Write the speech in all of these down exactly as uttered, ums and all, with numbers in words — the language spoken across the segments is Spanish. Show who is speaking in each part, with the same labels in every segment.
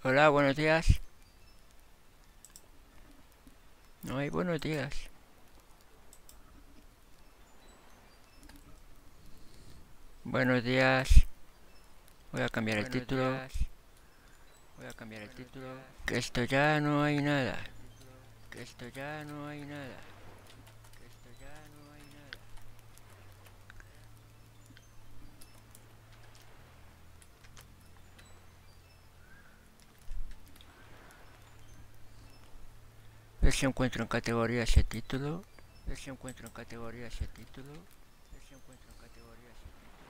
Speaker 1: Hola, buenos días. No hay buenos días. Buenos días. Voy a cambiar el
Speaker 2: Buenos
Speaker 1: título.
Speaker 2: días. Voy a cambiar el título.
Speaker 1: Que esto ya no hay nada.
Speaker 2: Que esto ya no hay nada. Que esto ya no hay nada.
Speaker 1: A ver si encuentro en categoría ese título.
Speaker 2: A ver si encuentro en categoría ese título. A ver si encuentro en categoría ese título.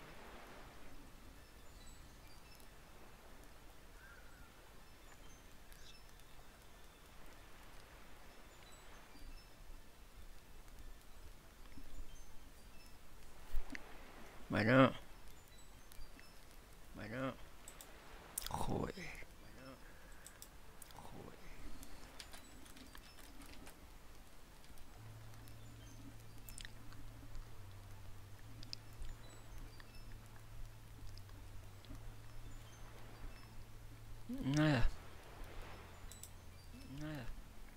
Speaker 1: Bueno,
Speaker 2: Bueno,
Speaker 1: joder.
Speaker 2: bueno, joder.
Speaker 1: Nada.
Speaker 2: Nada.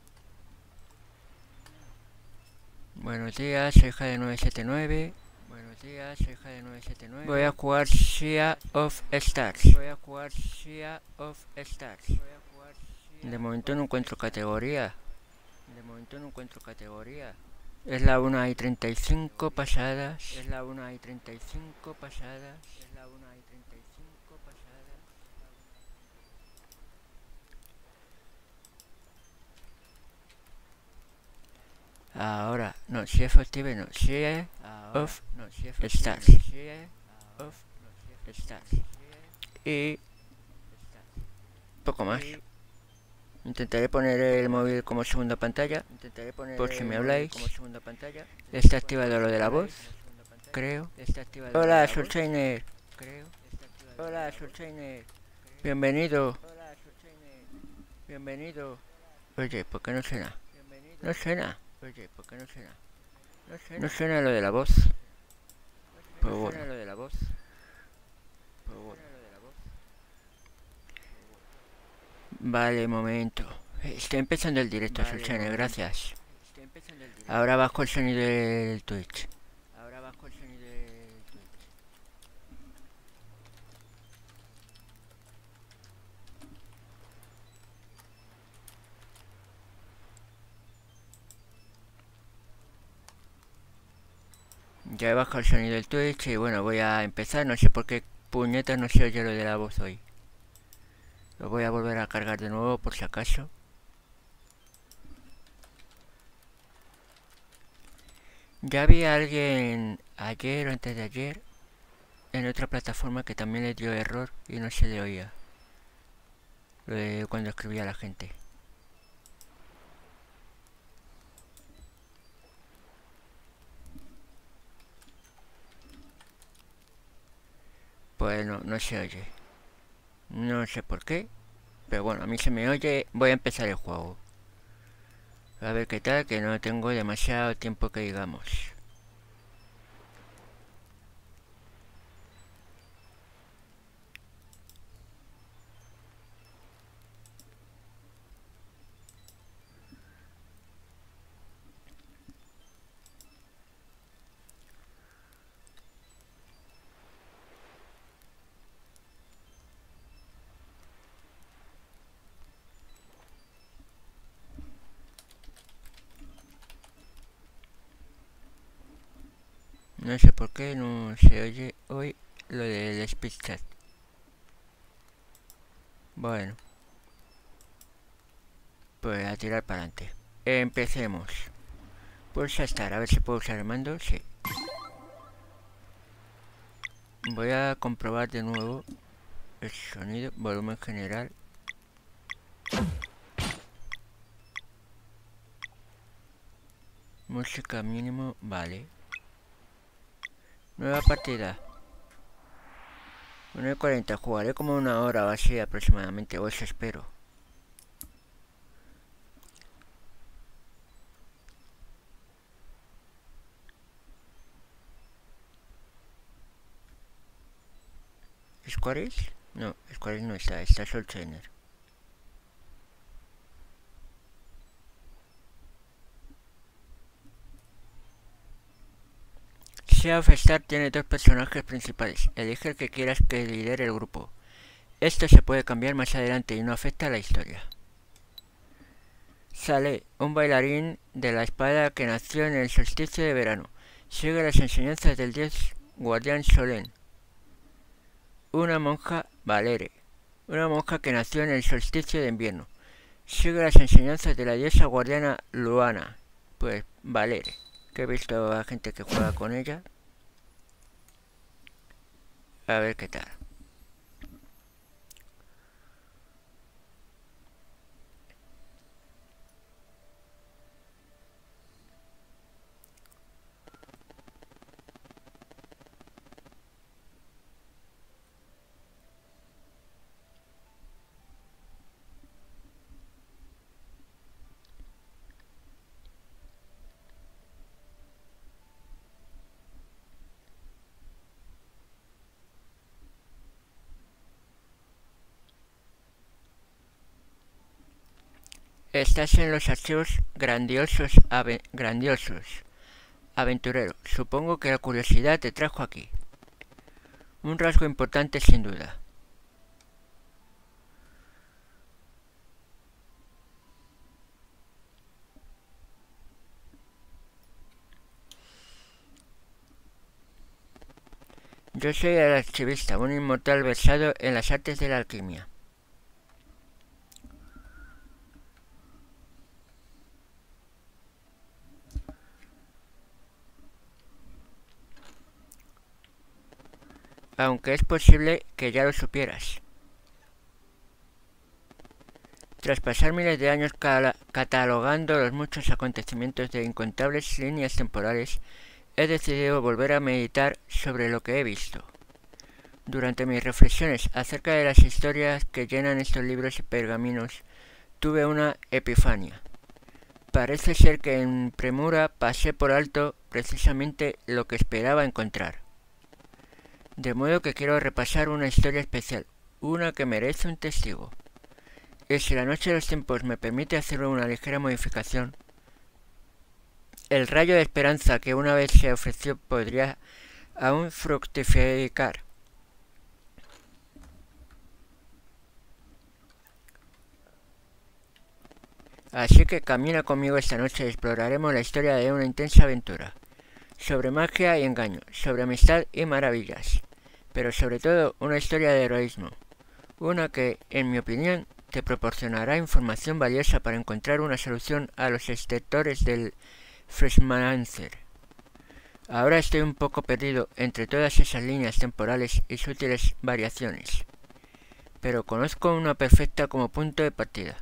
Speaker 1: Buenos días, soy Jade nueve siete nueve.
Speaker 2: Buenos días, soy Jade nueve siete
Speaker 1: Voy a
Speaker 2: nueve.
Speaker 1: jugar Sea of Stars.
Speaker 2: Voy a jugar Sea of Stars. Voy a jugar
Speaker 1: De
Speaker 2: Sea
Speaker 1: momento
Speaker 2: of
Speaker 1: no encuentro
Speaker 2: Stars.
Speaker 1: categoría.
Speaker 2: De momento no encuentro categoría.
Speaker 1: Es la una y treinta y cinco pasadas.
Speaker 2: Es la una y treinta y cinco pasadas. Es la una y treinta y cinco pasadas.
Speaker 1: Ahora, no, Sea of Steve, no, Sea
Speaker 2: Ahora,
Speaker 1: of
Speaker 2: no, si es factible,
Speaker 1: Stars.
Speaker 2: no, Sea of
Speaker 1: Stars.
Speaker 2: Sea
Speaker 1: Y
Speaker 2: Stars.
Speaker 1: poco más.
Speaker 2: Y
Speaker 1: Intentaré poner el
Speaker 2: poco más.
Speaker 1: móvil como segunda pantalla,
Speaker 2: Intentaré poner
Speaker 1: por si
Speaker 2: el
Speaker 1: me
Speaker 2: móvil
Speaker 1: habláis.
Speaker 2: como segunda pantalla.
Speaker 1: Está
Speaker 2: Por
Speaker 1: activado lo
Speaker 2: si
Speaker 1: de
Speaker 2: me
Speaker 1: la voz,
Speaker 2: habláis como segunda pantalla.
Speaker 1: creo.
Speaker 2: Está activado lo de
Speaker 1: Hola,
Speaker 2: la voz,
Speaker 1: Sulchainer.
Speaker 2: creo. Está activado lo de
Speaker 1: Hola,
Speaker 2: la voz,
Speaker 1: Sulchainer.
Speaker 2: creo.
Speaker 1: Bienvenido.
Speaker 2: Hola, Surchainer.
Speaker 1: Bienvenido. Oye, ¿por qué no suena?
Speaker 2: Bienvenido.
Speaker 1: No suena.
Speaker 2: Oye, ¿por qué no suena? No
Speaker 1: No
Speaker 2: suena.
Speaker 1: suena lo de la voz.
Speaker 2: No
Speaker 1: Pues
Speaker 2: suena
Speaker 1: bueno.
Speaker 2: lo de la voz. Pero bueno. Lo de la voz.
Speaker 1: Vale, momento. Estoy empezando el directo,
Speaker 2: Vale,
Speaker 1: Sulchainer,
Speaker 2: momento.
Speaker 1: gracias.
Speaker 2: Estoy empezando el directo,
Speaker 1: Ahora bajo el
Speaker 2: Surchainer,
Speaker 1: sonido
Speaker 2: gracias.
Speaker 1: del Twitch.
Speaker 2: Ahora bajo el sonido del Twitch.
Speaker 1: Ya he bajado el sonido del Twitch y bueno, voy a empezar. No sé por qué puñetas no se oye lo de la voz hoy. Lo voy a volver a cargar de nuevo por si acaso. Ya vi a alguien ayer o antes de ayer en otra plataforma que también le dio error y no se le oía. Lo de cuando escribía a la gente. Pues no, no se oye. No sé por qué. Pero bueno, a mí se me oye. Voy a empezar el juego. A ver qué tal, que no tengo demasiado tiempo que digamos. No sé por qué no se oye hoy lo del speed chat. Bueno, pues a tirar para adelante. Empecemos. Pulsa estar, a ver si puedo usar el mando. Sí. Voy a comprobar de nuevo el sonido, volumen general. Música mínimo, vale. Nueva partida. una y cuarenta, jugaré como una hora o así aproximadamente, o eso espero. ¿Squares? No, Squares no está, está Soul Trainer. Sea of Star tiene dos personajes principales. Elige el que quieras que lidere el grupo. Esto se puede cambiar más adelante y no afecta a la historia. Saleh, un bailarín de la espada que nació en el solsticio de verano. Sigue las enseñanzas del dios guardián Solén. Una monja, Valere, una monja que nació en el solsticio de invierno. Sigue las enseñanzas de la diosa guardiana Luana, pues Valere, que he visto a gente que juega con ella. A ver qué tal. Estás en los archivos grandiosos, ave grandiosos. Aventurero, supongo que la curiosidad te trajo aquí. Un rasgo importante sin duda. Yo soy el archivista, un inmortal versado en las artes de la alquimia. Aunque es posible que ya lo supieras. Tras pasar miles de años catalogando los muchos acontecimientos de incontables líneas temporales, he decidido volver a meditar sobre lo que he visto. Durante mis reflexiones acerca de las historias que llenan estos libros y pergaminos, tuve una epifanía. Parece ser que en premura pasé por alto precisamente lo que esperaba encontrar. De modo que quiero repasar una historia especial, una que merece un testigo. Y si la noche de los tiempos me permite hacer una ligera modificación, el rayo de esperanza que una vez se ofreció podría aún fructificar. Así que camina conmigo esta noche y exploraremos la historia de una intensa aventura, sobre magia y engaño, sobre amistad y maravillas, pero sobre todo una historia de heroísmo, una que, en mi opinión, te proporcionará información valiosa para encontrar una solución a los extractores del Freshmancer. Ahora estoy un poco perdido entre todas esas líneas temporales y sutiles variaciones, pero conozco una perfecta como punto de partida.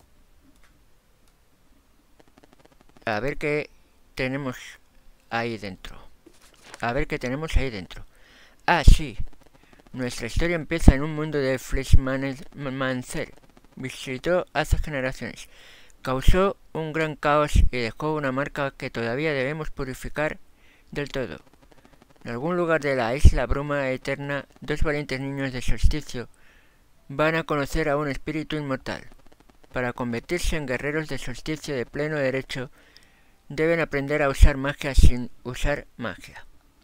Speaker 1: A ver qué tenemos ahí dentro. A ver qué tenemos ahí dentro. Ah, sí. Nuestra historia empieza en un mundo de Freshmancer. Visitó hace generaciones. Causó un gran caos y dejó una marca que todavía debemos purificar del todo. En algún lugar de la isla Bruma Eterna, dos valientes niños de solsticio van a conocer a un espíritu inmortal. Para convertirse en guerreros de solsticio de pleno derecho, deben aprender a usar magia sin usar magia.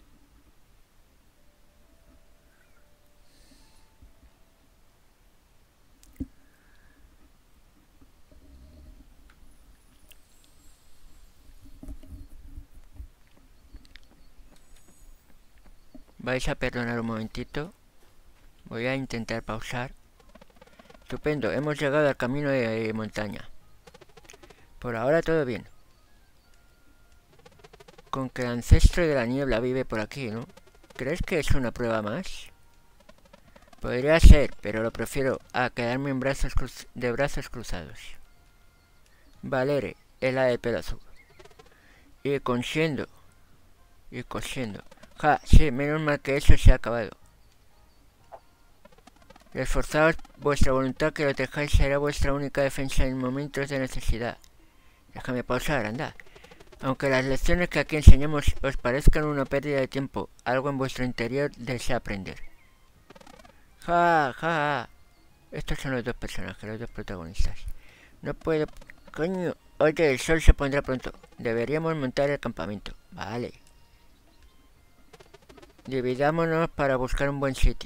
Speaker 1: Vais a perdonar un momentito. Voy a intentar pausar. Estupendo, hemos llegado al camino de montaña. Por ahora todo bien. Con que el ancestro de la niebla vive por aquí, ¿no? ¿Crees que es una prueba más? Podría ser, pero lo prefiero a quedarme en brazos de brazos cruzados. Valere, es la de pelo azul. Y cosiendo. Y cosiendo. Ja, sí, menos mal que eso se ha acabado. Esforzaos vuestra voluntad, que lo dejáis será vuestra única defensa en momentos de necesidad. Déjame pausar, anda. Aunque las lecciones que aquí enseñamos os parezcan una pérdida de tiempo, algo en vuestro interior desea aprender. Ja, ja. Estos son los dos personajes, los dos protagonistas. No puedo... Coño. Oye, el sol se pondrá pronto. Deberíamos montar el campamento. Vale. Dividámonos para buscar un buen sitio.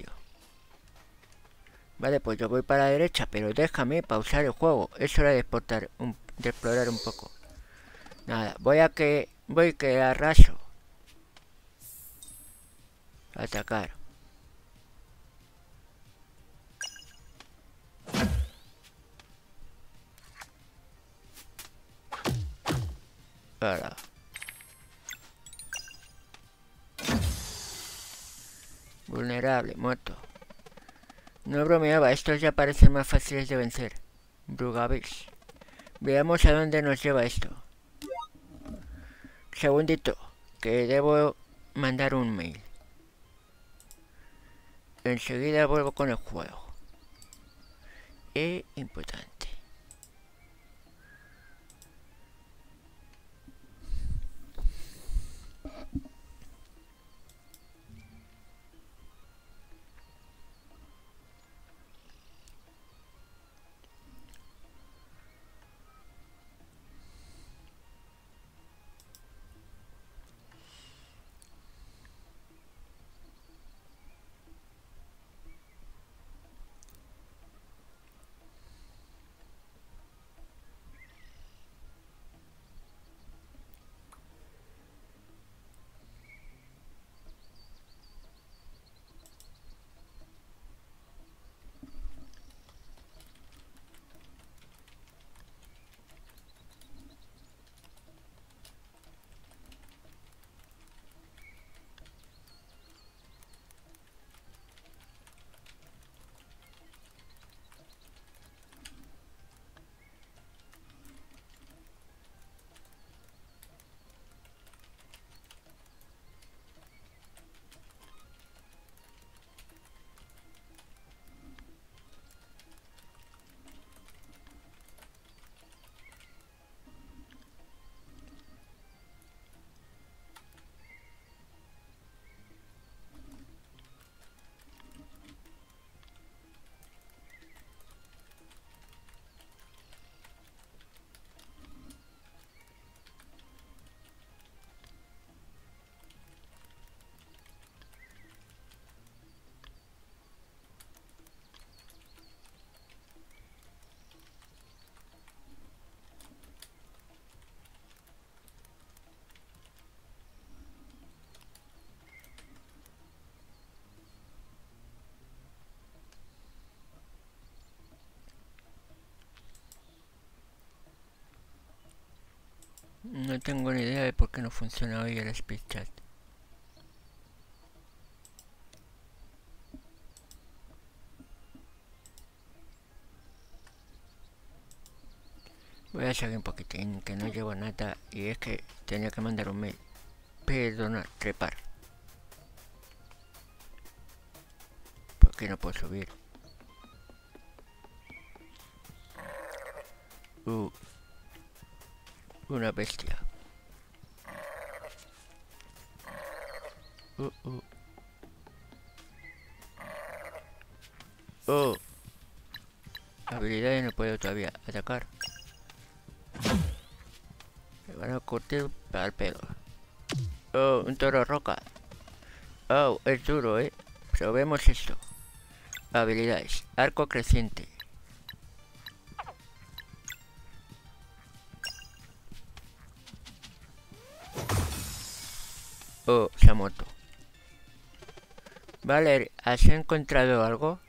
Speaker 1: Vale, pues yo voy para la derecha, pero déjame pausar el juego. Es hora de explorar un, de explorar un poco. Nada, voy a que... Voy que arraso. Atacar. Ahora. Vulnerable, muerto. No bromeaba, estos ya parecen más fáciles de vencer. Brugavis. Veamos a dónde nos lleva esto. Segundito, que debo mandar un mail. Enseguida vuelvo con el juego. E importante. No tengo ni idea de por qué no funciona hoy el speed chat. Voy a seguir un poquitín, que no llevo nada. Y es que tenía que mandar un mail. Perdonar, trepar. ¿Por qué no puedo subir? Uh, una bestia. Uh, uh. Oh. Habilidades no puedo todavía atacar. Me van a cortar para el pelo. Oh, un toro roca. Oh, es duro, eh. Probemos esto. Habilidades. Arco creciente. Oh, se ha muerto. Vale, ¿has encontrado algo?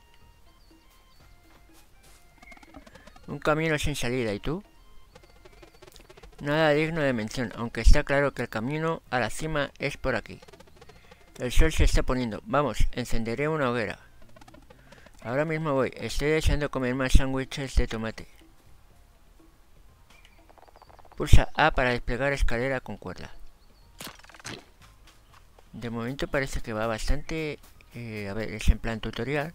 Speaker 1: Un camino sin salida, ¿y tú? Nada digno de mención, aunque está claro que el camino a la cima es por aquí. El sol se está poniendo. Vamos, encenderé una hoguera. Ahora mismo voy. Estoy deseando comer más sándwiches de tomate. Pulsa A para desplegar escalera con cuerda. De momento parece que va bastante... Eh, a ver, es en plan tutorial.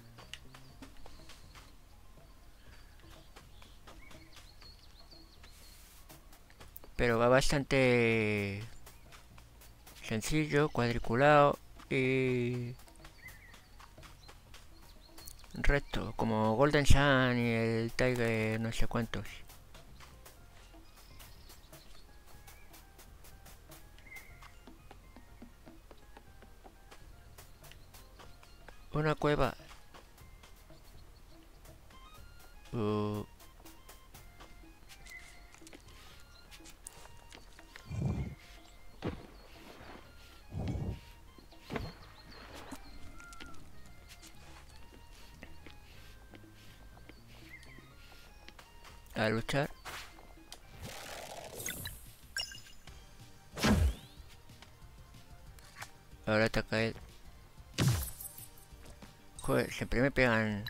Speaker 1: Pero va bastante... sencillo, cuadriculado y... recto, como Golden Sun y el Tiger no sé cuántos. Una cueva. Uh. A luchar. Ahora ataca él. Joder, siempre me pegan.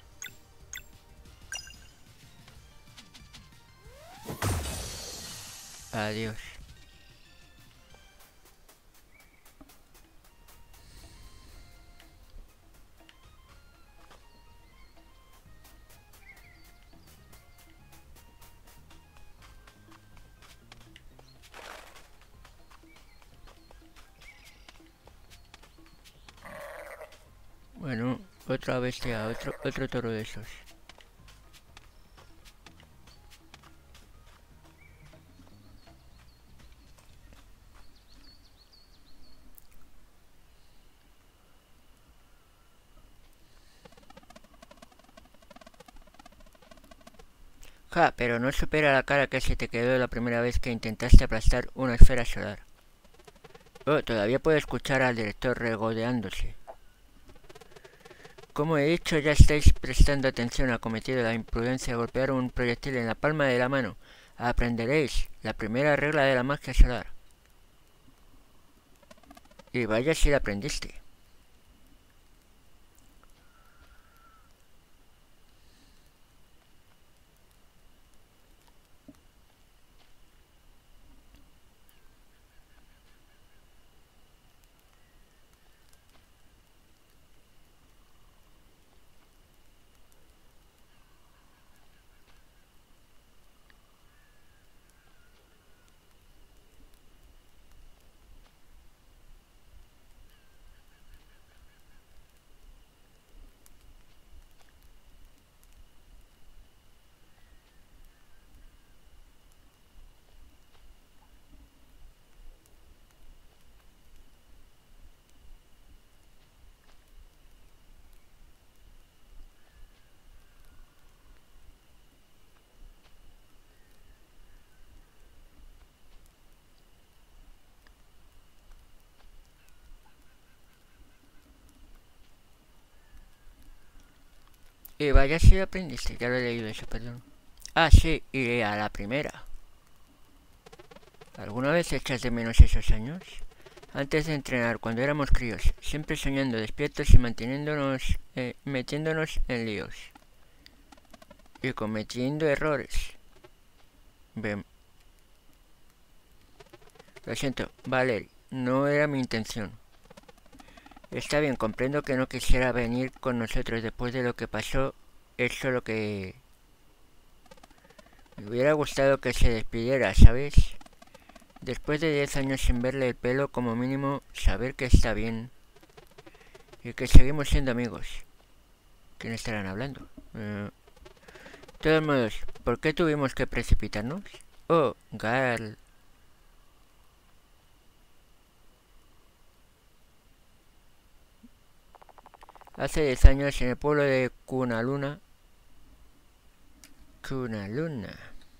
Speaker 1: Adiós. Bueno, otra bestia, otro, otro toro de esos. Ja, pero no supera la cara que se te quedó la primera vez que intentaste aplastar una esfera solar. Oh, todavía puedo escuchar al director regodeándose. Como he dicho, ya estáis prestando atención. Ha cometido la imprudencia de golpear un proyectil en la palma de la mano. Aprenderéis la primera regla de la magia solar. Y vaya si la aprendiste. Y vaya si lo aprendiste, ya lo he leído eso, perdón. Ah, sí, y a la primera. ¿Alguna vez echas de menos esos años? Antes de entrenar, cuando éramos críos, siempre soñando despiertos y manteniéndonos, eh, metiéndonos en líos. Y cometiendo errores. Bien. Lo siento, Valerie, no era mi intención. Está bien, comprendo que no quisiera venir con nosotros después de lo que pasó. Es solo que... me hubiera gustado que se despidiera, ¿sabes? Después de diez años sin verle el pelo, como mínimo, saber que está bien. Y que seguimos siendo amigos. ¿Quién estarán hablando? Uh, de todos modos, ¿por qué tuvimos que precipitarnos? Oh, Gal... Hace diez años en el pueblo de Cunaluna. Cunaluna.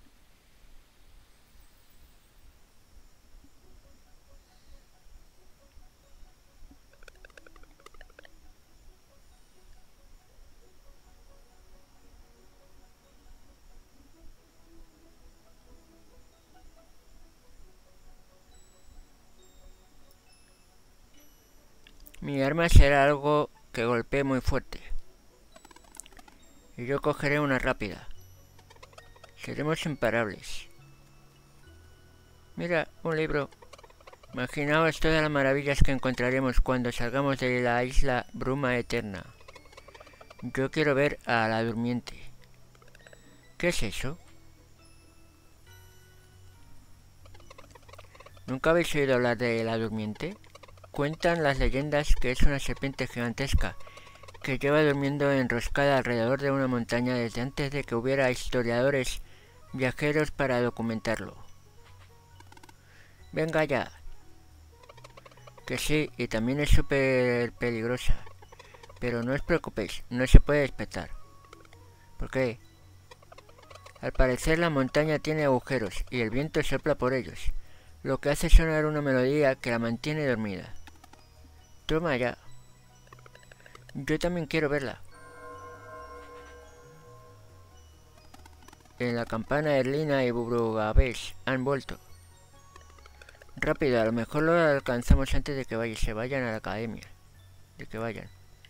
Speaker 1: Mi arma será algo que golpee muy fuerte. Y yo cogeré una rápida. Seremos imparables. Mira, un libro. Imaginaos todas las maravillas que encontraremos cuando salgamos de la isla Bruma Eterna. Yo quiero ver a la durmiente. ¿Qué es eso? ¿Nunca habéis oído hablar de la durmiente? Cuentan las leyendas que es una serpiente gigantesca que lleva durmiendo enroscada alrededor de una montaña desde antes de que hubiera historiadores viajeros para documentarlo. Venga ya. Que sí, y también es súper peligrosa. Pero no os preocupéis, no se puede despertar. ¿Por qué? Al parecer la montaña tiene agujeros y el viento sopla por ellos, lo que hace sonar una melodía que la mantiene dormida. Toma ya. Yo también quiero verla. En la campana Erlina y Brugaves han vuelto. Rápido, a lo mejor lo alcanzamos antes de que vaya, se vayan a la academia. De que vayan.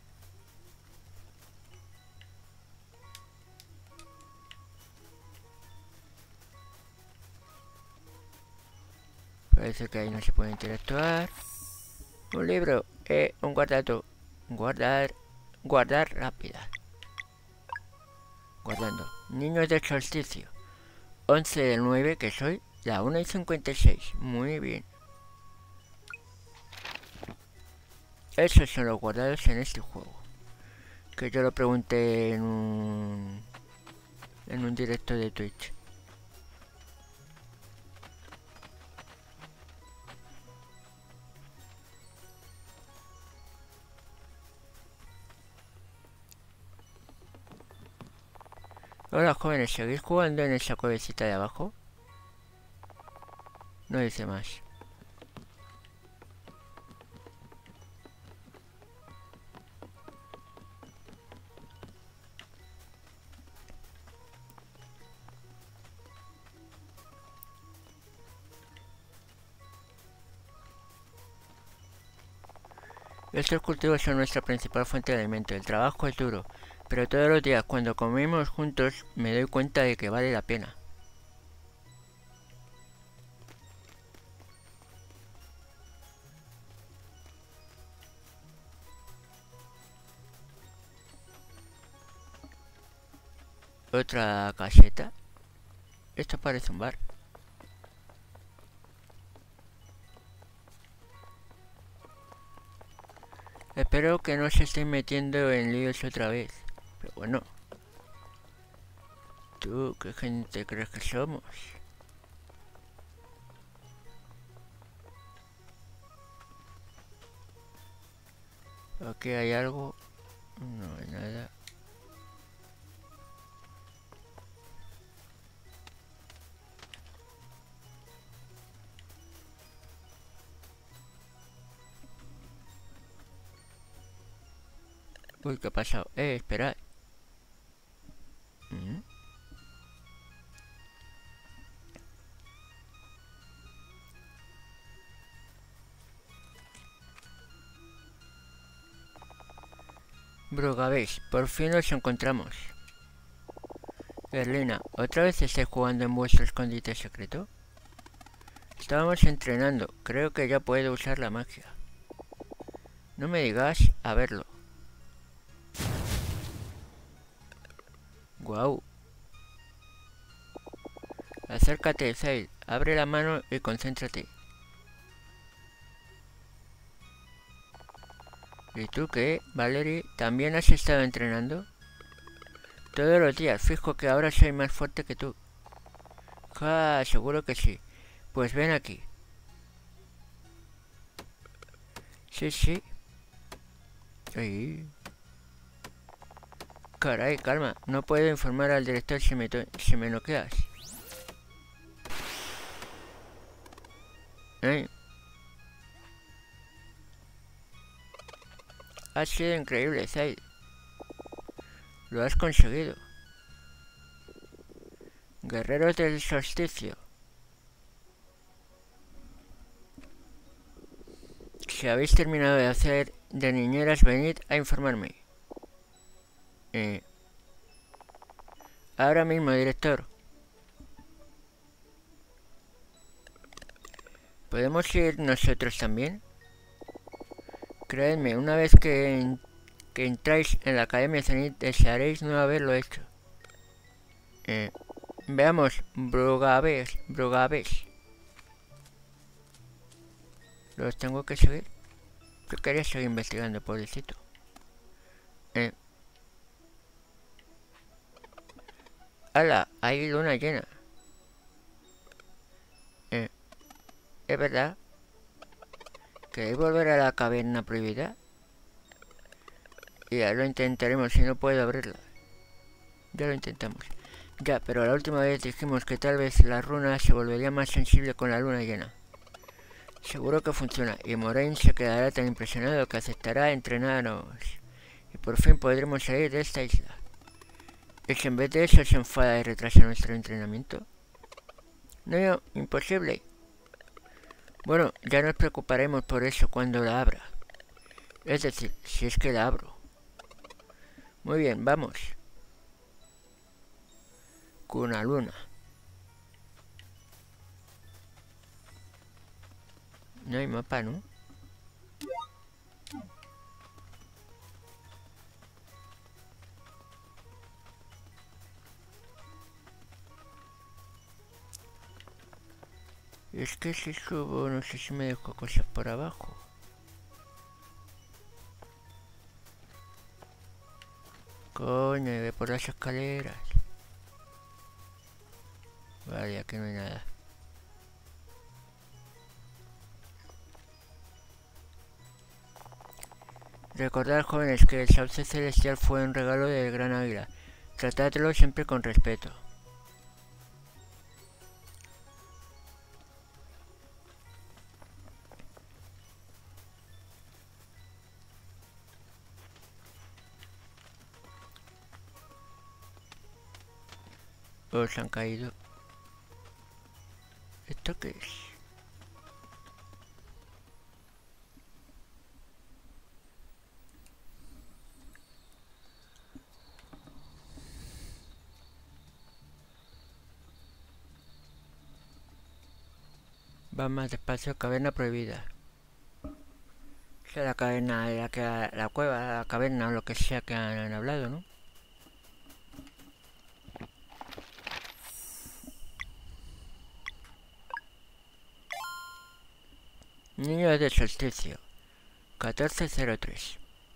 Speaker 1: Parece que ahí no se puede interactuar. Un libro, eh, un guardado. Guardar, guardar rápida. Guardando. Niños del solsticio. once del nueve, que soy la una y cincuenta y seis. Muy bien. Esos son los guardados en este juego. Que yo lo pregunté en un... En un directo de Twitch. Hola jóvenes, ¿seguís jugando en esa cuevecita de abajo? No dice más. Estos cultivos son nuestra principal fuente de alimento. El trabajo es duro, pero todos los días cuando comemos juntos me doy cuenta de que vale la pena. Otra caseta. Esto parece un bar. Espero que no se estén metiendo en líos otra vez. Pero bueno. ¿Tú qué gente crees que somos? Aquí hay algo. No hay nada. Uy, ¿qué ha pasado? Eh, esperad. ¿Mm? Brugaves, por fin nos encontramos. Erlina, ¿otra vez estáis jugando en vuestro escondite secreto? Estábamos entrenando, creo que ya puedo usar la magia. No me digas a verlo. Guau. Acércate, Zaid, abre la mano y concéntrate. ¿Y tú qué, Valerie? ¿También has estado entrenando? Todos los días, fijo que ahora soy más fuerte que tú. Ja, seguro que sí. Pues ven aquí. Sí, sí. Ay. Caray, calma. No puedo informar al director si me, si me noqueas. Ay. Ha sido increíble, Zaid. Lo has conseguido. Guerreros del solsticio. Si habéis terminado de hacer de niñeras, venid a informarme. Eh, ahora mismo, director. ¿Podemos ir nosotros también? Creedme, una vez que, en, que entráis en la Academia Zenith, desearéis no haberlo hecho. Eh, veamos, Brugaves, Brugaves. ¿Los tengo que seguir? Yo quería seguir investigando, pobrecito. Eh. ¡Hala! Hay luna llena. Eh. ¿Es verdad? ¿Queréis volver a la caverna prohibida? Ya lo intentaremos si no puedo abrirla. Ya lo intentamos. Ya, pero la última vez dijimos que tal vez la runa se volvería más sensible con la luna llena. Seguro que funciona, y Moraine se quedará tan impresionado que aceptará entrenarnos. Y por fin podremos salir de esta isla. ¿Y si en vez de eso se enfada y retrasa nuestro entrenamiento? No, no, imposible. Bueno, ya nos preocuparemos por eso cuando la abra. Es decir, si es que la abro. Muy bien, vamos. Cunaluna. No hay mapa, ¿no? Es que si subo, no sé si me dejo cosas por abajo. Coño, ve por las escaleras. Vale, aquí no hay nada. Recordad, jóvenes, que el sauce celestial fue un regalo del gran águila. Tratadlo siempre con respeto. Os han caído. ¿Esto qué es? Va más despacio, caverna prohibida. O sea, la caverna, la, que, la cueva, la caverna o lo que sea que han, han hablado, ¿no? Niño de solsticio. catorce cero tres.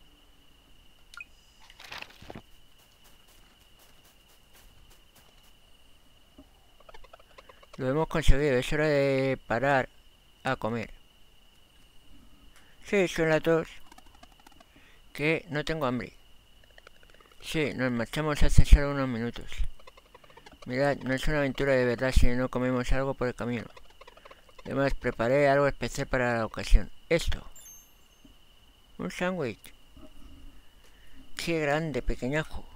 Speaker 1: Lo hemos conseguido, es hora de parar a comer. Sí, son las dos. Que no tengo hambre. Sí, nos marchamos hace solo unos minutos. Mirad, no es una aventura de verdad si no comemos algo por el camino. Además, preparé algo especial para la ocasión. Esto. Un sándwich. Qué grande, pequeñajo.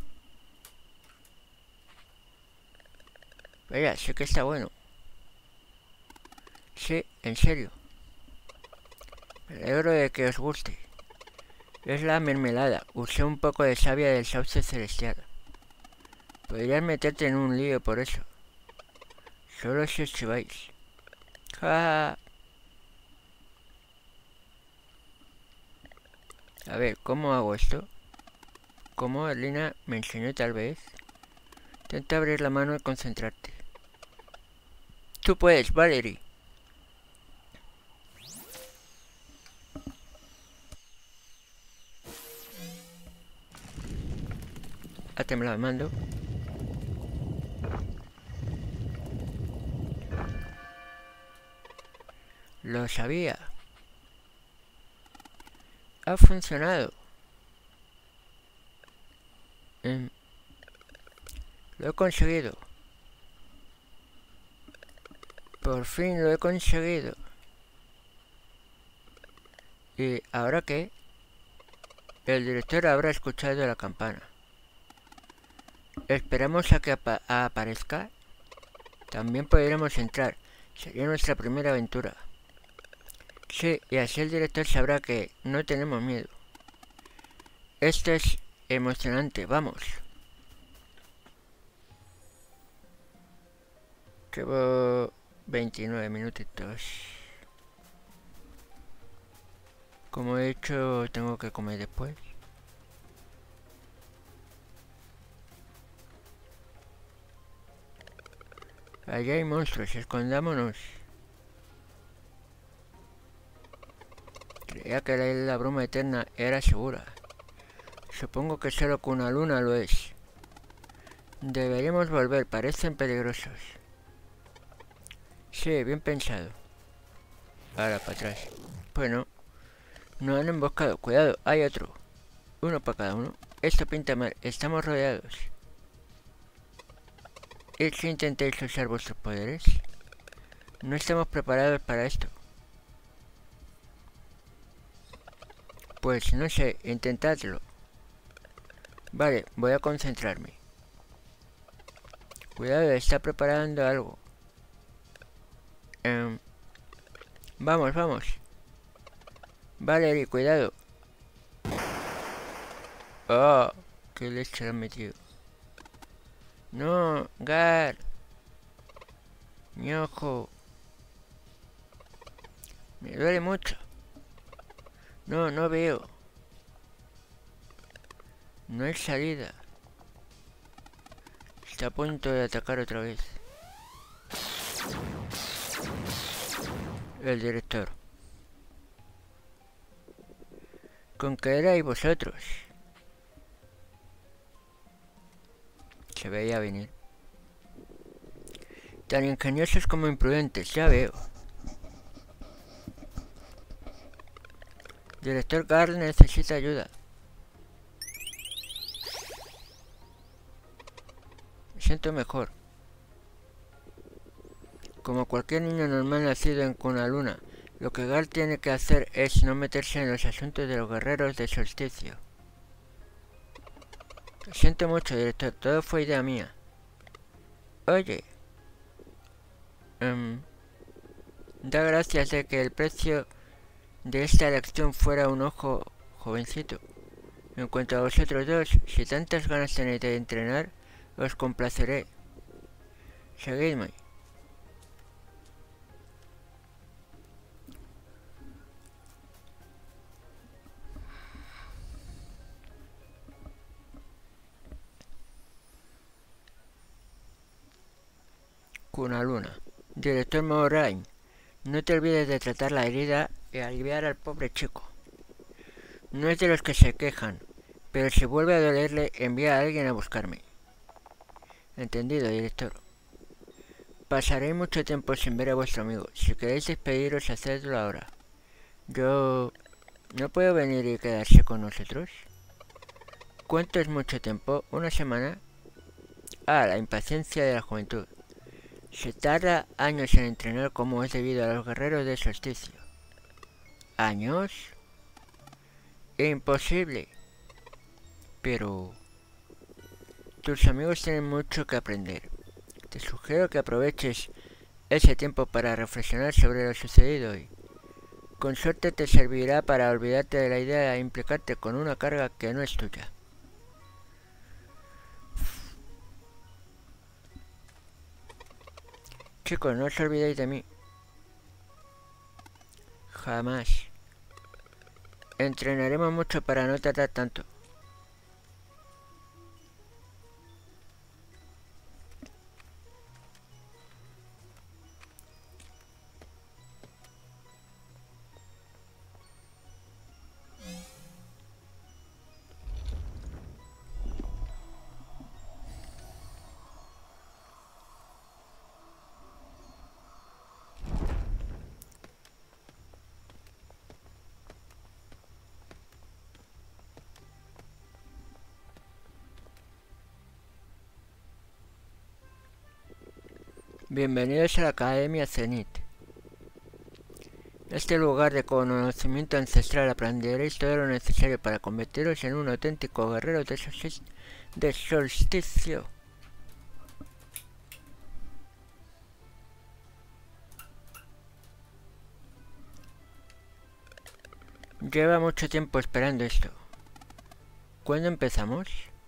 Speaker 1: Vaya, sé que está bueno. Sí, en serio. Me alegro de que os guste. Es la mermelada. Usé un poco de savia del sauce celestial. Podrías meterte en un lío por eso. Solo si os chiváis. Ja. A ver, ¿cómo hago esto? ¿Cómo Lina me enseñó tal vez? Intenta abrir la mano y concentrarte. Tú puedes, Valerie. Ha temblado el mando. Lo sabía. Ha funcionado. Eh, lo he conseguido. Por fin lo he conseguido. ¿Y ahora qué? El director habrá escuchado la campana. Esperamos a que apa aparezca. También podremos entrar. Sería nuestra primera aventura. Sí, y así el director sabrá que no tenemos miedo. Esto es emocionante, vamos. Llevo veintinueve minutitos. Como he dicho, tengo que comer después. Allá hay monstruos, escondámonos. Creía que la isla de la bruma eterna era segura. Supongo que solo Cunaluna lo es. Deberíamos volver, parecen peligrosos. Sí, bien pensado. Ahora para atrás. Bueno, nos han emboscado. Cuidado, hay otro. Uno para cada uno. Esto pinta mal. Estamos rodeados. ¿Y si intentáis usar vuestros poderes? No estamos preparados para esto. Pues no sé, intentadlo. Vale, voy a concentrarme. Cuidado, está preparando algo. Um, vamos, vamos. Vale, Eri, cuidado. Oh, qué leche le han metido. No, Gar. Mi ojo. Me duele mucho. No, no veo. No hay salida. Está a punto de atacar otra vez. El director. ¿Con qué erais vosotros? Se veía venir. Tan ingeniosos como imprudentes, ya veo. Director Garl necesita ayuda. Me siento mejor. Como cualquier niño normal nacido en Cuna Luna, lo que Garl tiene que hacer es no meterse en los asuntos de los guerreros de solsticio. Lo siento mucho, director, todo fue idea mía. Oye. Um, da gracias de que el precio de esta elección fuera un ojo, jovencito. En cuanto a vosotros dos, si tantas ganas tenéis de entrenar, os complaceré. Seguidme. Cuna Luna. Director Moraine, no te olvides de tratar la herida y aliviar al pobre chico. No es de los que se quejan, pero si vuelve a dolerle, envía a alguien a buscarme. Entendido, director. Pasaré mucho tiempo sin ver a vuestro amigo. Si queréis despediros, hacedlo ahora. Yo... ¿no puedo venir y quedarse con nosotros? ¿Cuánto es mucho tiempo? ¿Una semana? Ah, la impaciencia de la juventud. Se tarda años en entrenar como es debido a los guerreros de solsticio. ¿Años? Imposible. Pero... tus amigos tienen mucho que aprender. Te sugiero que aproveches ese tiempo para reflexionar sobre lo sucedido hoy. Con suerte te servirá para olvidarte de la idea de implicarte con una carga que no es tuya. Chicos, no os olvidéis de mí. Jamás. Entrenaremos mucho para no tardar tanto. Bienvenidos a la Academia Zenith. En este lugar de conocimiento ancestral aprenderéis todo lo necesario para convertiros en un auténtico guerrero de, solsticio. de solsticio. Lleva mucho tiempo esperando esto. ¿Cuándo empezamos?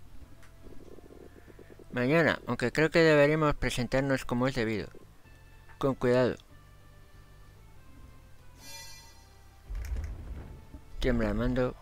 Speaker 1: Mañana, aunque creo que deberíamos presentarnos como es debido. Con cuidado. Tiembla el mando.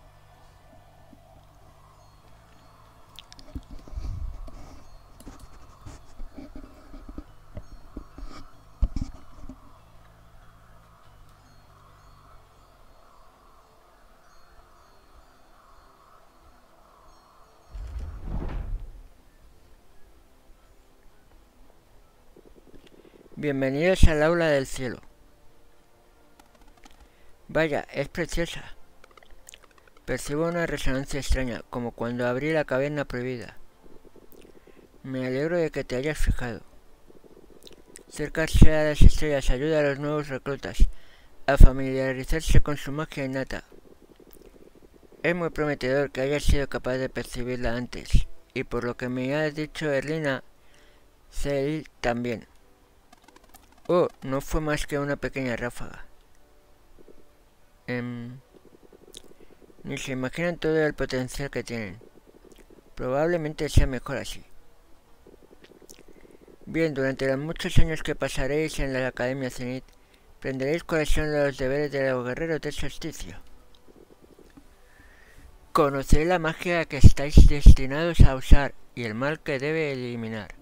Speaker 1: Bienvenidos al aula del cielo. Vaya, es preciosa. Percibo una resonancia extraña, como cuando abrí la caverna prohibida. Me alegro de que te hayas fijado. Acercarse a las estrellas ayuda a los nuevos reclutas a familiarizarse con su magia innata. Es muy prometedor que hayas sido capaz de percibirla antes, y por lo que me ha dicho Erlina, Cel también. Oh, no fue más que una pequeña ráfaga. Eh, ni se imaginan todo el potencial que tienen. Probablemente sea mejor así. Bien, durante los muchos años que pasaréis en la Academia Zenith, aprenderéis cuáles son los deberes de los guerreros del solsticio. Conoceréis la magia que estáis destinados a usar y el mal que debe eliminar.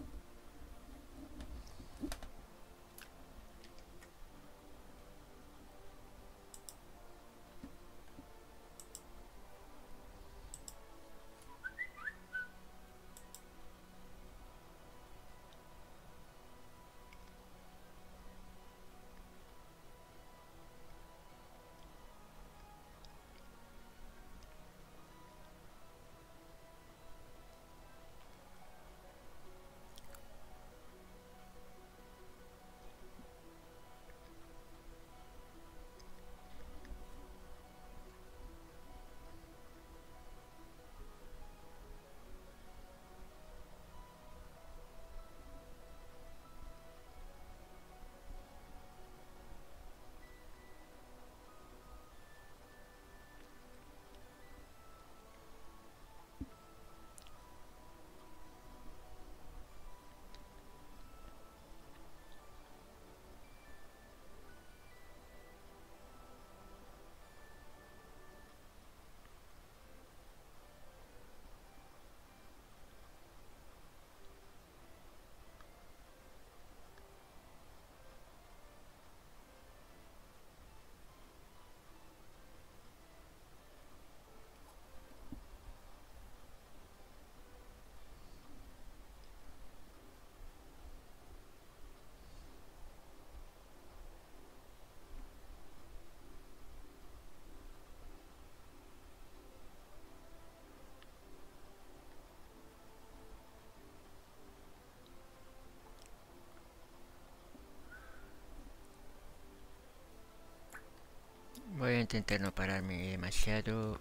Speaker 1: Voy a intentar no pararme demasiado.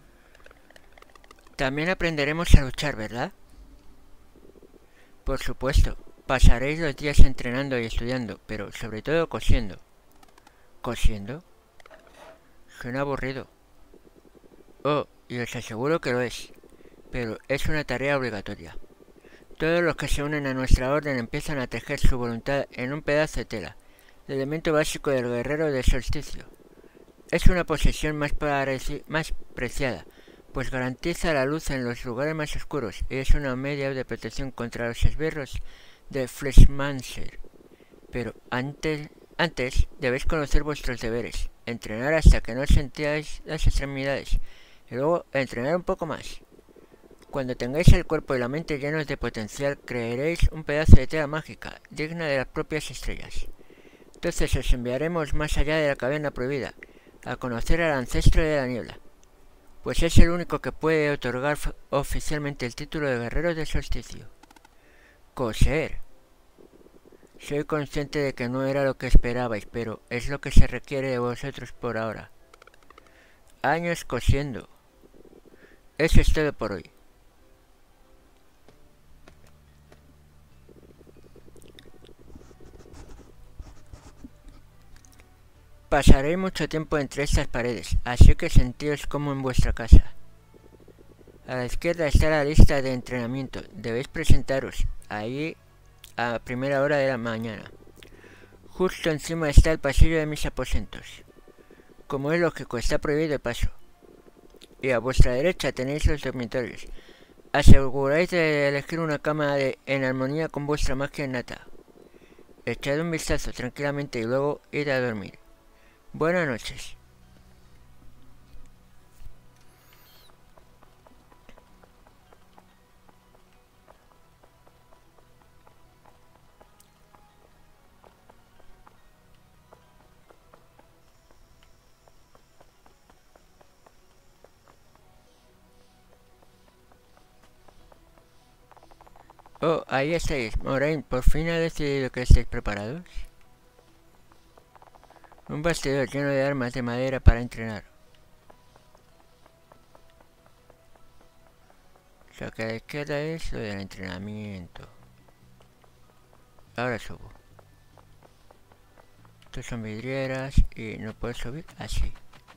Speaker 1: También aprenderemos a luchar, ¿verdad? Por supuesto. Pasaréis los días entrenando y estudiando, pero sobre todo cosiendo. ¿Cosiendo? Suena aburrido. Oh, y os aseguro que lo es. Pero es una tarea obligatoria. Todos los que se unen a nuestra orden empiezan a tejer su voluntad en un pedazo de tela, el elemento básico del guerrero del solsticio. Es una posesión más, más preciada, pues garantiza la luz en los lugares más oscuros y es una media de protección contra los esbirros de Fleshmancer. Pero antes, antes debéis conocer vuestros deberes, entrenar hasta que no sentáis las extremidades y luego entrenar un poco más. Cuando tengáis el cuerpo y la mente llenos de potencial, crearéis un pedazo de tela mágica, digna de las propias estrellas. Entonces os enviaremos más allá de la caverna prohibida, a conocer al ancestro de la niebla, pues es el único que puede otorgar oficialmente el título de guerrero del solsticio. Coser. Soy consciente de que no era lo que esperabais, pero es lo que se requiere de vosotros por ahora. Años cosiendo. Eso es todo por hoy. Pasaréis mucho tiempo entre estas paredes, así que sentíos como en vuestra casa. A la izquierda está la lista de entrenamiento. Debéis presentaros ahí a primera hora de la mañana. Justo encima está el pasillo de mis aposentos. Como es lógico, está prohibido el paso. Y a vuestra derecha tenéis los dormitorios. Aseguráis de elegir una cama de, en armonía con vuestra magia innata. Echad un vistazo tranquilamente y luego id a dormir. Buenas noches. Ahí estáis. Moraine, por fin ha decidido que estáis preparados. Un bastidor lleno de armas de madera para entrenar. Lo que a la izquierda es lo del entrenamiento. Ahora subo. Estos son vidrieras y no puedo subir así.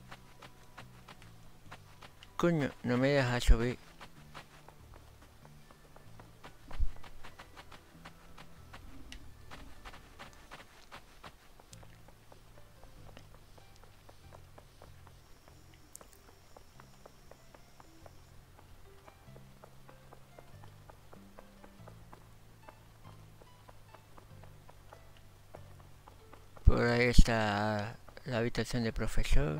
Speaker 1: Coño, no me deja subir. Por ahí está la habitación del profesor.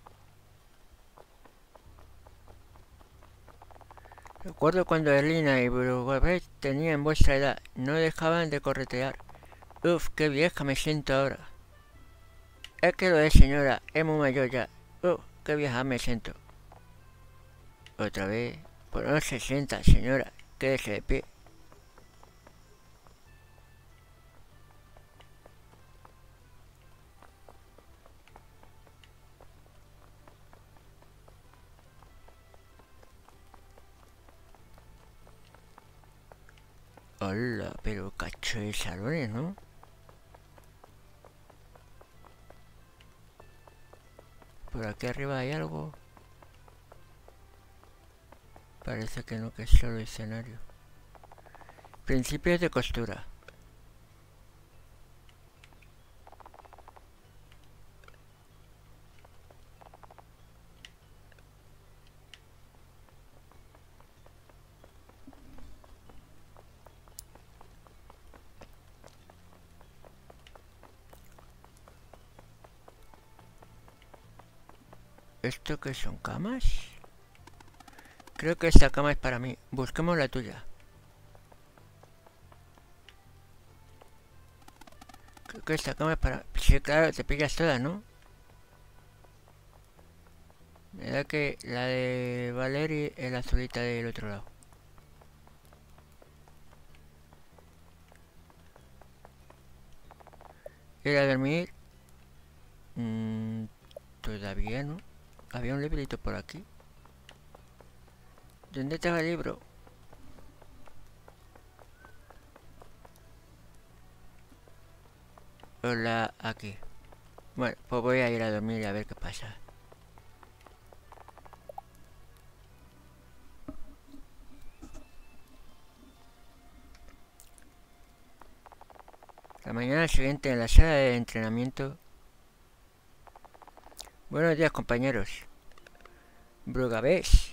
Speaker 1: Recuerdo cuando Erlina y Brugabet tenían vuestra edad, no dejaban de corretear. Uf, qué vieja me siento ahora. Es que lo de señora, es muy mayor ya. Uf, qué vieja me siento. Otra vez. Pues no se sienta, señora, quédese de pie. Hola, pero cacho de salones, ¿no? Por aquí arriba hay algo. Parece que no, que es solo escenario. Principios de costura. ¿Esto qué son, camas? Creo que esta cama es para mí. Busquemos la tuya. Creo que esta cama es para... Sí, claro, te pillas todas, ¿no? Me da que la de Valerie es la azulita del otro lado. ¿Ir a dormir? Mm, todavía no. Había un librito por aquí. ¿Dónde estaba el libro? Hola, aquí. Bueno, pues voy a ir a dormir y a ver qué pasa. La mañana siguiente en la sala de entrenamiento. Buenos días, compañeros. Brugabés.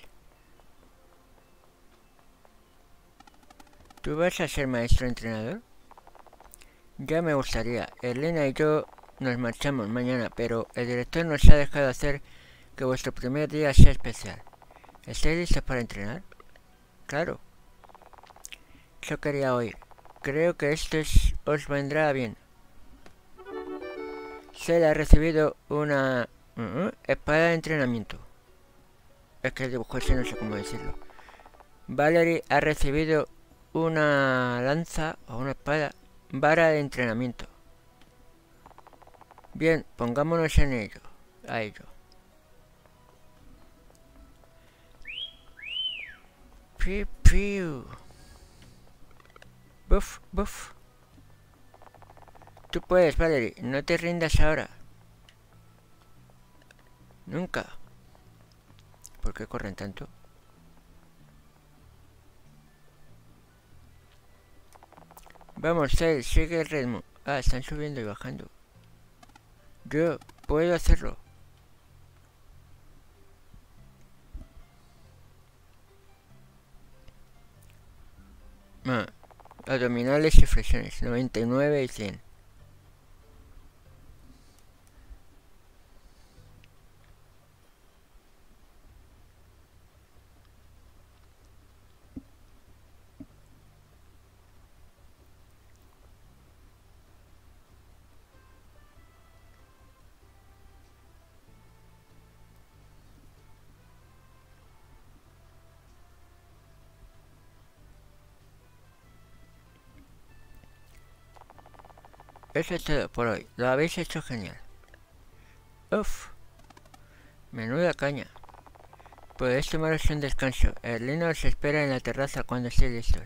Speaker 1: ¿Tú vas a ser maestro entrenador? Ya me gustaría. Elena y yo nos marchamos mañana, pero el director nos ha dejado hacer que vuestro primer día sea especial. ¿Estáis listos para entrenar? Claro. Eso quería oír. Creo que esto es, os vendrá bien. Se ha recibido una uh -uh, espada de entrenamiento. Es que el dibujo ese no sé cómo decirlo. Valerie ha recibido una lanza o una espada, vara de entrenamiento. Bien, pongámonos en ello, a ello. Piu, piu. Buf, buf. Tú puedes, Valerie, no te rindas ahora. Nunca. ¿Por qué corren tanto? Vamos, Ted, sigue el ritmo. Ah, están subiendo y bajando. Yo puedo hacerlo. Ah, abdominales y flexiones, noventa y nueve y cien. Eso es todo por hoy. Lo habéis hecho genial. Uf. Menuda caña. Podéis tomaros un descanso. Erlina os espera en la terraza cuando estéis listos.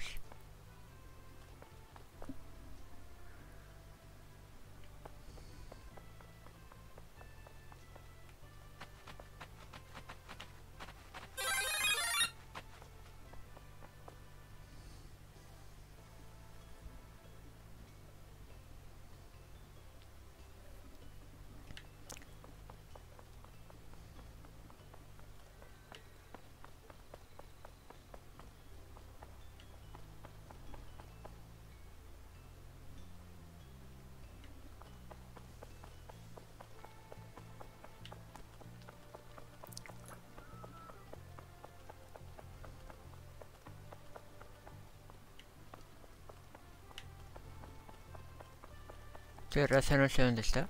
Speaker 1: Terraza no sé dónde está.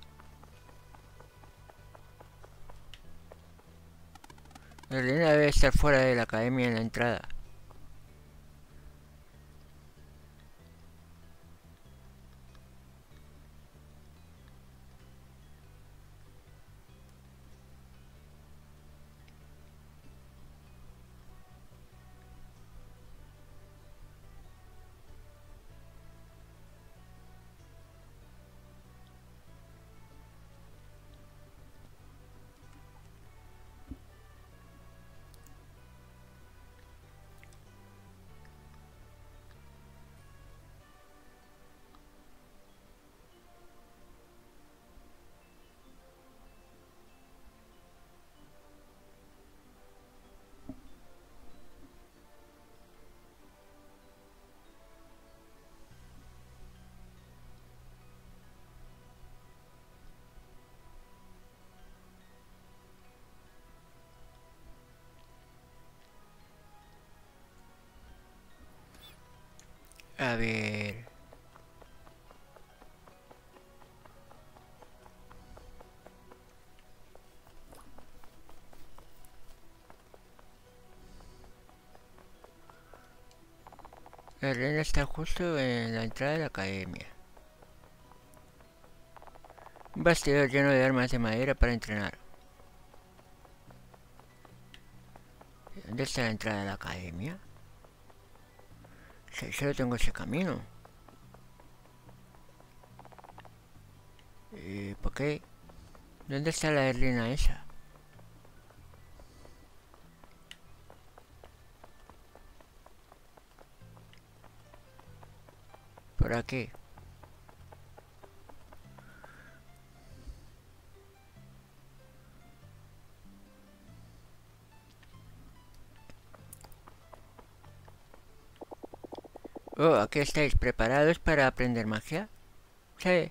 Speaker 1: Erlina debe estar fuera de la academia en la entrada. A ver... Erlina está justo en la entrada de la academia. Un bastidor lleno de armas de madera para entrenar. ¿Dónde está la entrada de la academia? Si solo tengo ese camino. ¿Y por qué? ¿Dónde está la Erlina esa? Por aquí. Oh, aquí estáis. ¿Preparados para aprender magia? Sí.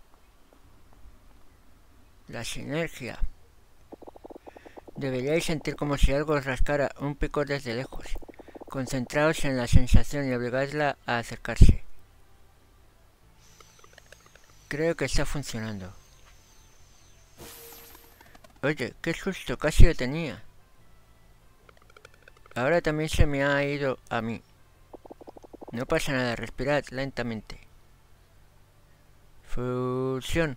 Speaker 1: La sinergia. Deberíais sentir como si algo os rascara un picor desde lejos. Concentraos en la sensación y obligadla a acercarse. Creo que está funcionando. Oye, qué susto, casi lo tenía. Ahora también se me ha ido a mí. No pasa nada, respirad lentamente. Fusión.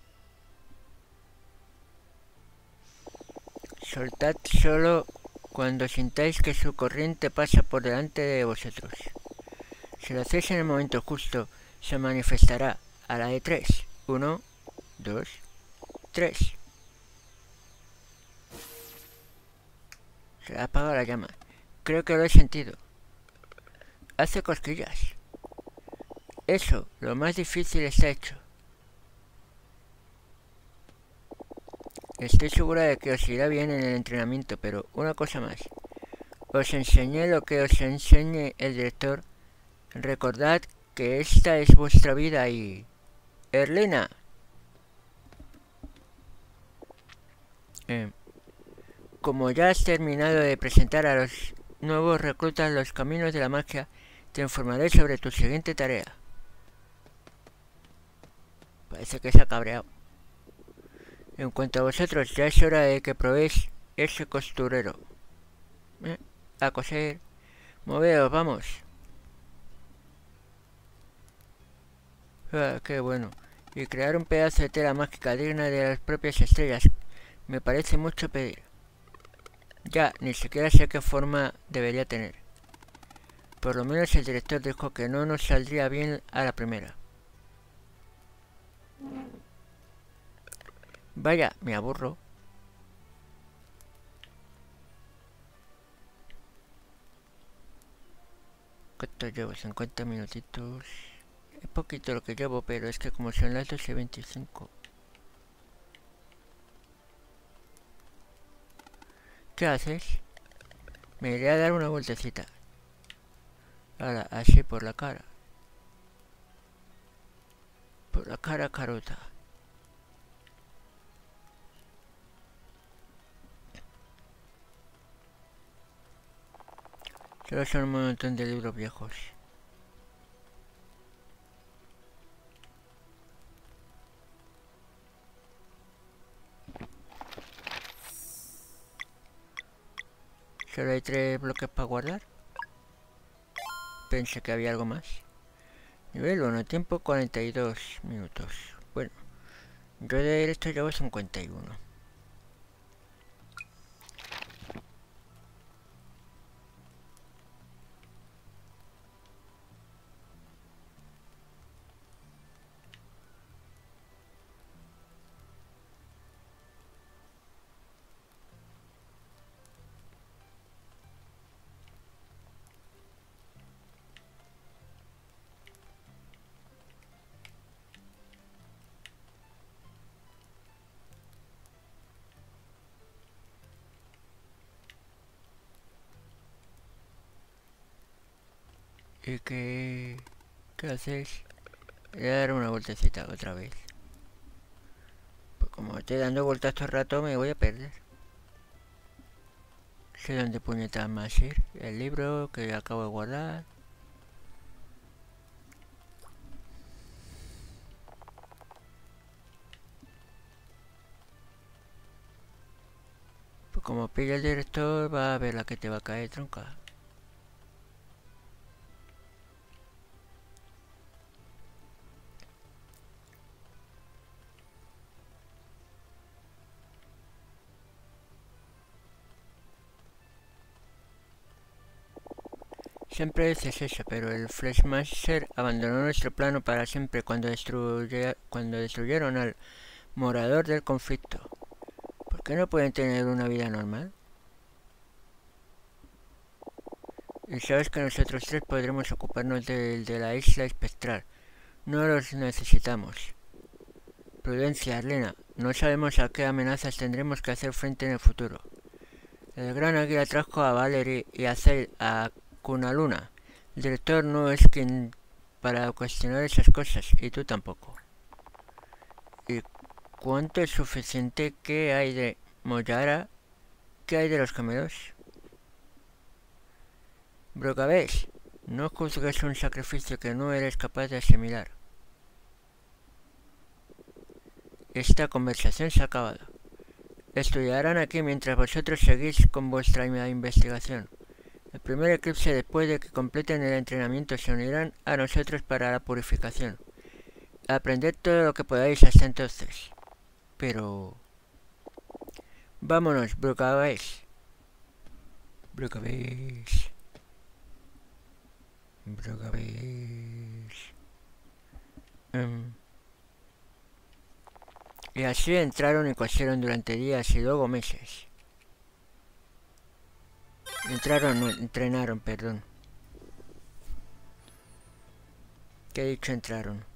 Speaker 1: Soltad solo cuando sintáis que su corriente pasa por delante de vosotros. Si lo hacéis en el momento justo, se manifestará a la de tres. Uno, dos, tres. Se ha apagado la llama. Creo que lo he sentido. Hace cosquillas. Eso, lo más difícil está hecho. Estoy segura de que os irá bien en el entrenamiento, pero una cosa más. Os enseñé lo que os enseñe el director. Recordad que esta es vuestra vida y... Erlina. Eh, como ya has terminado de presentar a los nuevos reclutas los caminos de la magia, te informaré sobre tu siguiente tarea. Parece que se ha cabreado. En cuanto a vosotros, ya es hora de que probéis ese costurero. Eh, a coser. Moveos, vamos. Ah, qué bueno. y crear un pedazo de tela mágica digna de las propias estrellas me parece mucho pedir. Ya, ni siquiera sé qué forma debería tener. Por lo menos el director dijo que no nos saldría bien a la primera. Vaya, me aburro. ¿Cuánto llevo? cincuenta minutitos. Es poquito lo que llevo, pero es que como son las doce y veinticinco. ¿Qué haces? Me iré a dar una vueltecita. Ahora, así por la cara. Por la cara carota. Solo son un montón de libros viejos. Solo hay tres bloques para guardar. Pensé que había algo más. Nivel uno, tiempo cuarenta y dos minutos. Bueno, yo de directo llevo cincuenta y uno. ¿Y qué... qué haces? Voy a dar una vueltecita otra vez. Pues como estoy dando vueltas todo el rato me voy a perder. Sé dónde puñetas más ir. El libro que acabo de guardar. Pues como pilla el director va a ver la que te va a caer tronca. Siempre dices eso, pero el Fleshmaster abandonó nuestro plano para siempre cuando, destruye, cuando destruyeron al morador del conflicto. ¿Por qué no pueden tener una vida normal? Y sabes que nosotros tres podremos ocuparnos del de la isla espectral. No los necesitamos. Prudencia, Arlena. No sabemos a qué amenazas tendremos que hacer frente en el futuro. El gran águila trajo a Valerie y a Zale a Kunaluna. El director no es quien para cuestionar esas cosas, y tú tampoco. ¿Y cuánto es suficiente? ¿Qué hay de Moyara? ¿Qué hay de los gemelos? Brocabés, no juzgues un sacrificio que no eres capaz de asimilar. Esta conversación se ha acabado. Estudiarán aquí mientras vosotros seguís con vuestra investigación. El primer eclipse después de que completen el entrenamiento se unirán a nosotros para la purificación. Aprended todo lo que podáis hasta entonces. Pero... vámonos, Brocabés. Brocabés. Brocabés. Um. Y así entraron y cosieron durante días y luego meses. Entraron, no, entrenaron, perdón. ¿Qué he dicho entraron?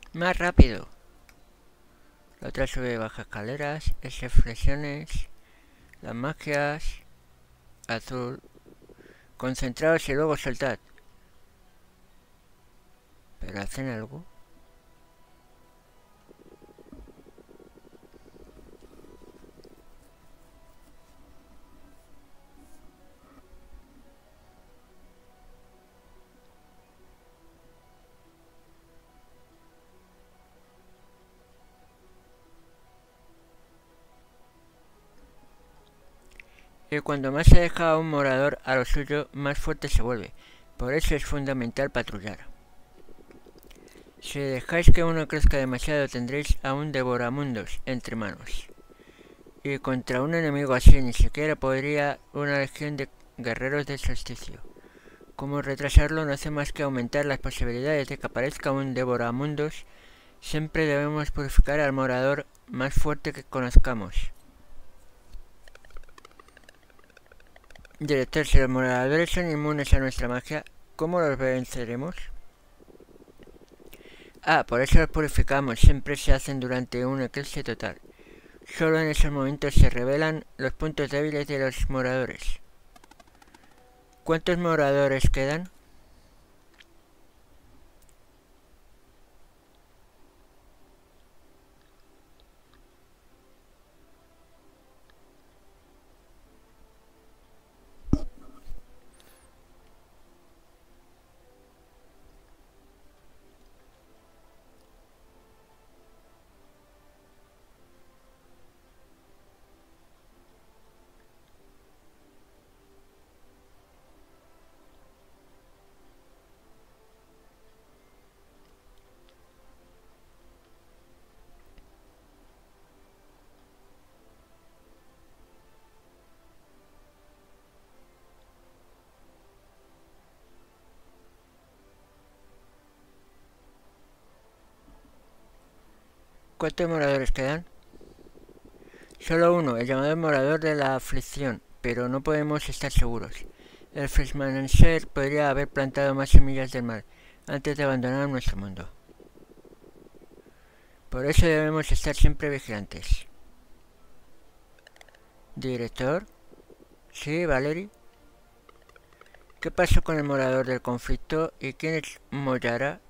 Speaker 1: Más rápido. La otra sube y baja escaleras. S flexiones. Las magias. Azul. Concentraos y luego soltad. ¿Pero hacen algo? Y cuando más se deja a un morador a lo suyo, más fuerte se vuelve. Por eso es fundamental patrullar. Si dejáis que uno crezca demasiado, tendréis a un devoramundos entre manos. Y contra un enemigo así ni siquiera podría una legión de guerreros del solsticio. Como retrasarlo no hace más que aumentar las posibilidades de que aparezca un devoramundos. Siempre debemos purificar al morador más fuerte que conozcamos. Director, si los moradores son inmunes a nuestra magia, ¿cómo los venceremos? Ah, por eso los purificamos, siempre se hacen durante un eclipse total. Solo en esos momentos se revelan los puntos débiles de los moradores. ¿Cuántos moradores quedan? ¿Cuántos moradores quedan? Solo uno, el llamado morador de la aflicción, pero no podemos estar seguros. El Freshmancer podría haber plantado más semillas del mal antes de abandonar nuestro mundo. Por eso debemos estar siempre vigilantes. ¿Director? Sí, Valerie. ¿Qué pasó con el morador del conflicto y quién es Moyara?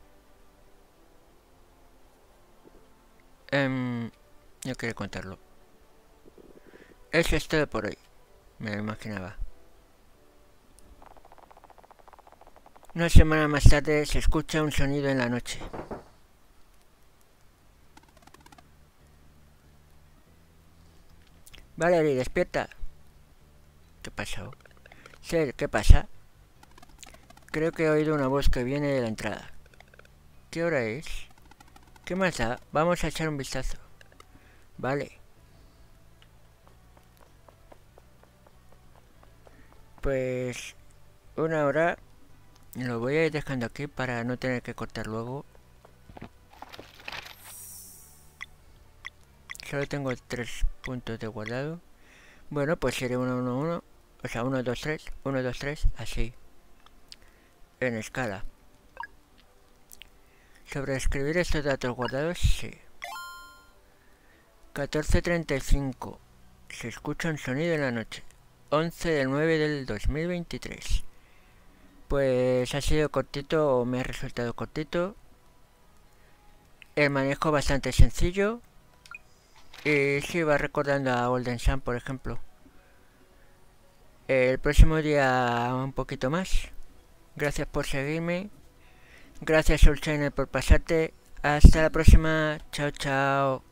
Speaker 1: Um, no quiero contarlo. Eso es todo por hoy. Me lo imaginaba. Una semana más tarde se escucha un sonido en la noche. Valerie, despierta. ¿Qué pasó? Ser, ¿qué pasa? Creo que he oído una voz que viene de la entrada. ¿Qué hora es? ¿Qué más da? Vamos a echar un vistazo. Vale. Pues una hora. Lo voy a ir dejando aquí para no tener que cortar luego. Solo tengo tres puntos de guardado. Bueno, pues seré uno, uno, uno. O sea, uno, dos, tres. uno, dos, tres. Así. En escala. Sobre escribir estos datos guardados, sí. catorce treinta y cinco. Se escucha un sonido en la noche. once del nueve del dos mil veintitrés. Pues ha sido cortito o me ha resultado cortito. El manejo bastante sencillo. Y sí, va recordando a Golden Sun, por ejemplo. El próximo día un poquito más. Gracias por seguirme. Gracias, Soul Channel, por pasarte. Hasta la próxima. Chao, chao.